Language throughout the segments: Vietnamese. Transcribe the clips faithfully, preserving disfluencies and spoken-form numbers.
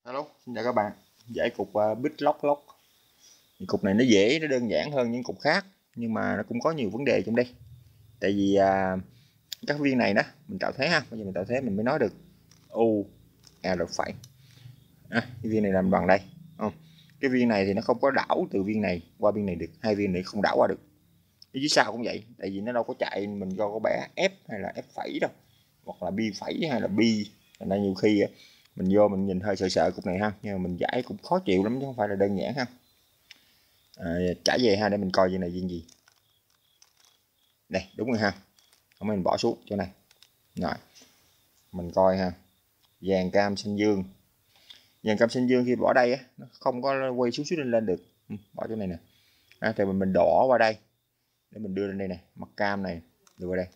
Hello, xin chào các bạn. Giải cục uh, BitLock Lock. Cục này nó dễ, nó đơn giản hơn những cục khác, nhưng mà nó cũng có nhiều vấn đề trong đây. Tại vì uh, các viên này đó mình tạo thế ha, bây giờ mình tạo thế mình mới nói được U R phải. À, cái viên này làm bằng đây, không? Cái viên này thì nó không có đảo từ viên này qua viên này được, hai viên này không đảo qua được. Cái dưới sau cũng vậy, tại vì nó đâu có chạy mình do có bẻ F hay là F phẩy đâu, hoặc là bi phẩy hay là bi, thành ra nhiều khi mình vô mình nhìn hơi sợ sợ cục này ha, nhưng mà mình giải cũng khó chịu lắm chứ không phải là đơn giản ha. À, trả về ha để mình coi viên này viên gì. Đây đúng rồi ha, không mình bỏ xuống chỗ này rồi mình coi ha. Vàng cam xanh dương, vàng cam xanh dương khi bỏ đây á nó không có quay xuống xuống lên lên được, bỏ chỗ này nè. À, thì mình mình đỏ qua đây để mình đưa lên đây nè, mặt cam này đưa vào đây.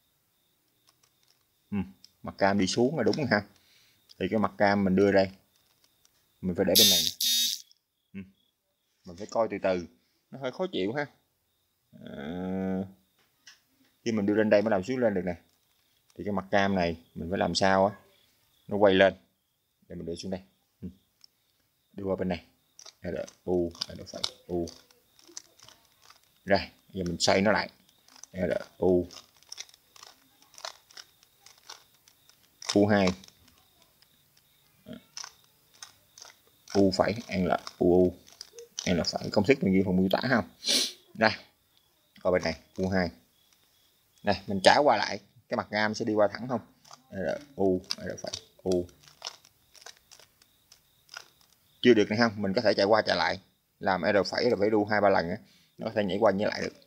Ừ, mặt cam đi xuống là đúng rồi ha, thì cái mặt cam mình đưa đây mình phải để bên này. Ừ, mình phải coi từ từ, nó hơi khó chịu ha. À, khi mình đưa lên đây mới làm xuống lên được nè, thì cái mặt cam này mình phải làm sao á nó quay lên để mình đưa xuống đây. Ừ, đưa qua bên này là u là phải u rồi giờ mình xoay nó lại là u u hai u phải ăn là u ăn là phải, công thức mình ghi phần miêu tả không. Đây coi bên này u hai này mình trả qua lại cái mặt cam sẽ đi qua thẳng không. Là u là phải u chưa được này không, mình có thể chạy qua chạy lại làm R phẩy rồi phải đu hai ba lần á, nó có thể nhảy qua nhảy lại được.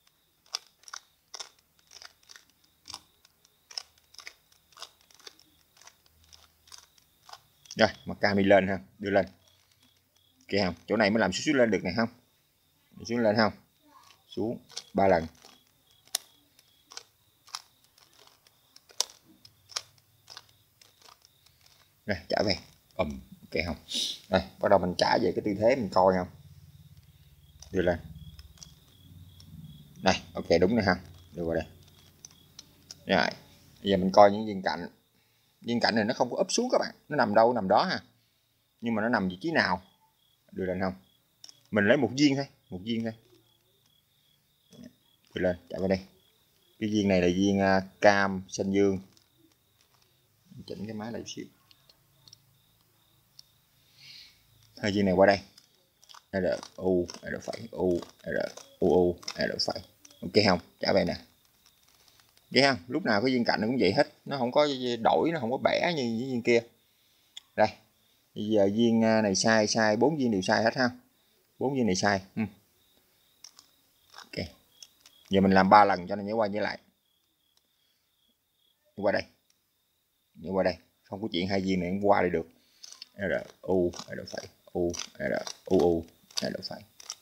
Rồi mặt cam đi lên ha, đưa lên kia không, chỗ này mới làm xuống xuống lên được này không, xuống lên không, xuống ba lần. Rồi trả về ầm um, ok không. Rồi bắt đầu mình trả về cái tư thế mình coi không, đưa lên đây ok đúng rồi ha, đưa vào đây. Rồi bây giờ mình coi những viên cạnh, viên cạnh này nó không có úp xuống các bạn, nó nằm đâu nằm đó ha, nhưng mà nó nằm vị trí nào đưa lên không, mình lấy một viên thôi, một viên thôi đưa lên trả về đây. Cái viên này là viên uh, cam xanh dương, chỉnh cái máy lại xíu, hai viên này qua đây R U R phải U R U U R phải ok không, trả về nè. Vậy không, lúc nào cái viên cạnh nó cũng vậy hết, nó không có đổi, nó không có bẻ như những viên kia. Đây bây giờ viên này sai sai bốn viên đều sai hết ha, bốn viên này sai. Ừ. Ok giờ mình làm ba lần cho nó nhảy qua nhảy lại, qua đây nhảy qua đây, không có chuyện hai viên này qua đây được. R U R phải U R U U R phải.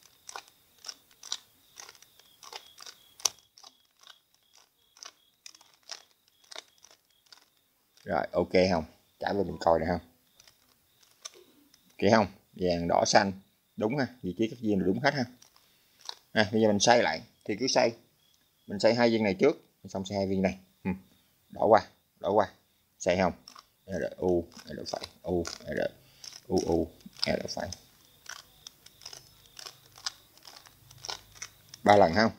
Rồi ok không, trả về mình coi này không, ok không, vàng đỏ xanh đúng ha, vị trí các viên là đúng hết ha. À, bây giờ mình xoay lại thì cứ xoay, mình xoay hai viên này trước xong xoay hai viên này. Ừ. Đổ qua đổ qua xoay không, R U R phải U R U U R phải ba lần không.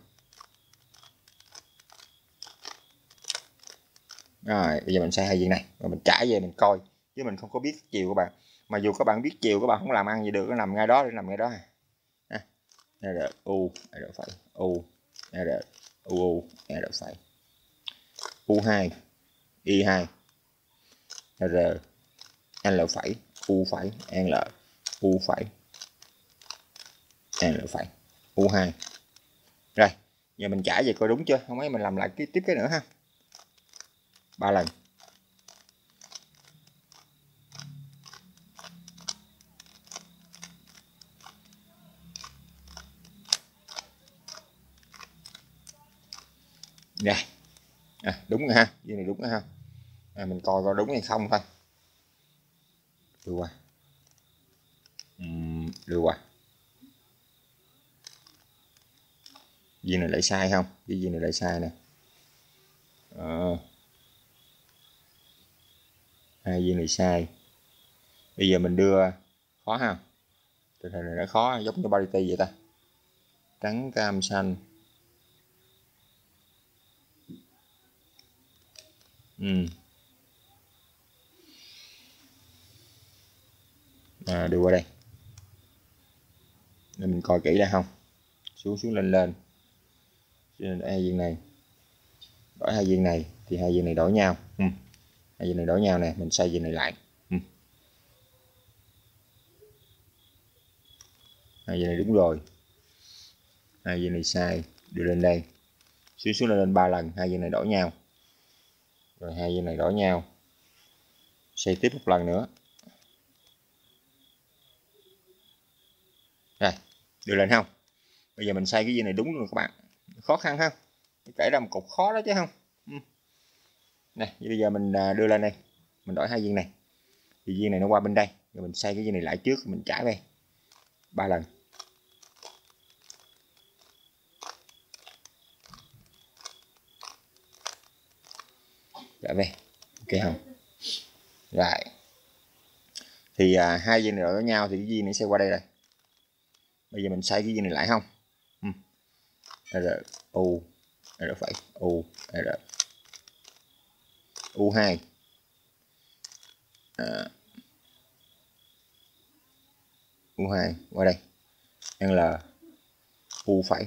Rồi bây giờ mình xoay hai viên này và mình trả về mình coi, chứ mình không có biết chiều các bạn, mà dù các bạn biết chiều các bạn không làm ăn gì được, nó nằm ngay đó để nằm ngay đó ha. R U R phải U R U U R phải U hai Y hai R L phải U phải L U phải L phải U hai. Rồi giờ mình trả về coi đúng chưa, không ấy mình làm lại cái tiếp cái nữa ha, ba lần. Rồi à, đúng rồi ha, viên này đúng rồi ha. À, mình coi coi đúng hay không thôi, đưa qua uhm, đưa qua viên này lại sai không, cái viên này lại sai nè. À, hai viên này sai, Bây giờ mình đưa khó ha, tình hình này nó khó giống như parity vậy ta. Trắng cam xanh. Ừ. À, đưa qua đây để mình coi kỹ lại không. Xuống xuống lên lên. Đổi hai viên này, đổi hai viên này thì hai viên này đổi nhau. Ừ. Hai viên này đổi nhau nè, mình xoay viên này lại. Ừ. Hai viên này đúng rồi, hai viên này sai, đưa lên đây, xuống xuống lên lên ba lần, hai viên này đổi nhau, rồi hai viên này đổi nhau, xoay tiếp một lần nữa. Rồi, đưa lên không? Bây giờ mình xoay cái viên này đúng rồi các bạn. Khó khăn ha, kể ra một cục khó đó chứ không. Ừ. Này, bây giờ mình đưa lên đây, mình đổi hai viên này, thì viên này nó qua bên đây, rồi mình xoay cái viên này lại trước, mình trải về ba lần. Trải về, ok không? Rồi, thì à, hai viên này đổi với nhau thì cái viên này sẽ qua đây rồi. Bây giờ mình xoay cái viên này lại không? Ừ. R U R phẩy U R U hai à, U hai qua đây, L U phẩy,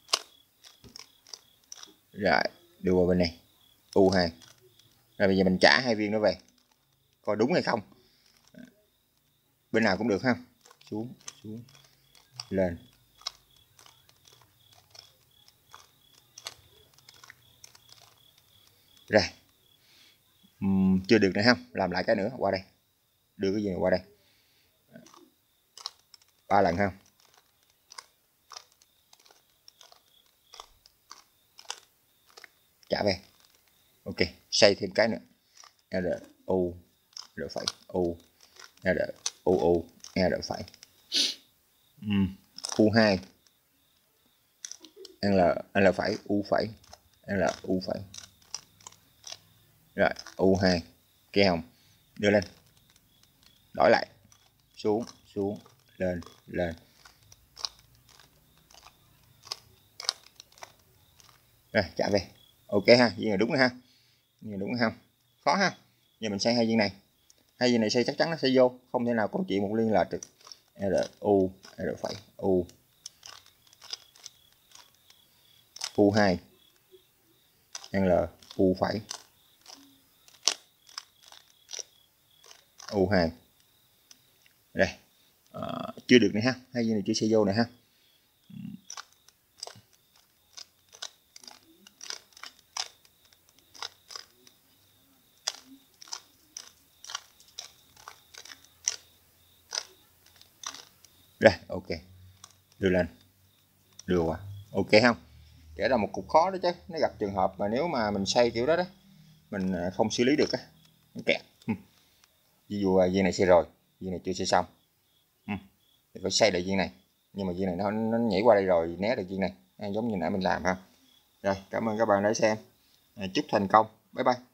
rồi đưa qua bên này U hai. Rồi bây giờ mình trả hai viên nó về coi đúng hay không, bên nào cũng được ha. Xuống xuống lên. Rồi. Uhm, chưa được nữa ha, làm lại cái nữa, qua đây, đưa cái gì này qua đây ba lần ha. Trả về, ok, xoay thêm cái nữa, R U R phẩy U R U U R phẩy uhm, U hai L L phẩy U phẩy L U phẩy, rồi U hai, kia hồng, đưa lên, đổi lại, xuống xuống lên lên. Rồi trả về, ok ha, viên này đúng rồi ha, viên này đúng rồi ha, khó ha. Giờ mình xây hai viên này, hai viên này xây chắc chắn nó sẽ vô, không thể nào có chuyện một liên lạc được. R U R phẩy U U hai L U phẩy U hai. Đây à, chưa được nữa ha, hai viên này chưa xây vô này ha. Rồi ok, đưa lên, đưa qua, ok không? Kể là một cục khó đó chứ, nó gặp trường hợp mà nếu mà mình xây kiểu đó đó mình không xử lý được á, nó kẹt. Ví dụ viên này xây rồi, viên này chưa xây xong, thì phải xây lại viên này, nhưng mà viên này nó, nó nhảy qua đây rồi né được viên này, giống như nãy mình làm ha. Rồi, cảm ơn các bạn đã xem, chúc thành công, bye bye.